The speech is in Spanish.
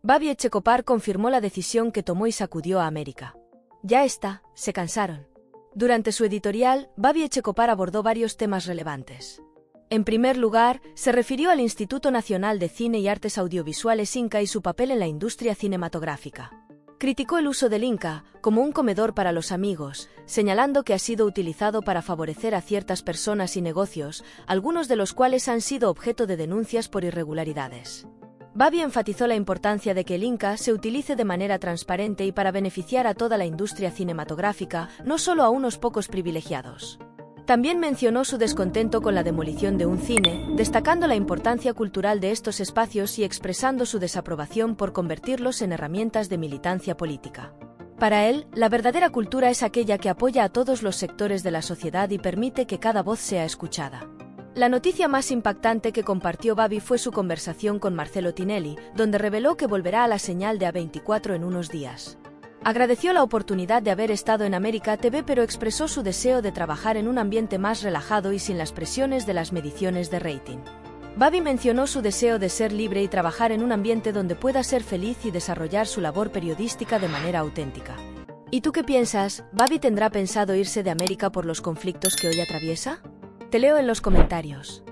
Babi Echecopar confirmó la decisión que tomó y sacudió a América. Ya está, se cansaron. Durante su editorial, Babi Echecopar abordó varios temas relevantes. En primer lugar, se refirió al Instituto Nacional de Cine y Artes Audiovisuales Inca y su papel en la industria cinematográfica. Criticó el uso del Inca como un comedor para los amigos, señalando que ha sido utilizado para favorecer a ciertas personas y negocios, algunos de los cuales han sido objeto de denuncias por irregularidades. Babi enfatizó la importancia de que el Inca se utilice de manera transparente y para beneficiar a toda la industria cinematográfica, no solo a unos pocos privilegiados. También mencionó su descontento con la demolición de un cine, destacando la importancia cultural de estos espacios y expresando su desaprobación por convertirlos en herramientas de militancia política. Para él, la verdadera cultura es aquella que apoya a todos los sectores de la sociedad y permite que cada voz sea escuchada. La noticia más impactante que compartió Babi fue su conversación con Marcelo Tinelli, donde reveló que volverá a la señal de A24 en unos días. Agradeció la oportunidad de haber estado en América TV, pero expresó su deseo de trabajar en un ambiente más relajado y sin las presiones de las mediciones de rating. Babi mencionó su deseo de ser libre y trabajar en un ambiente donde pueda ser feliz y desarrollar su labor periodística de manera auténtica. ¿Y tú qué piensas? ¿Babi tendrá pensado irse de América por los conflictos que hoy atraviesa? Te leo en los comentarios.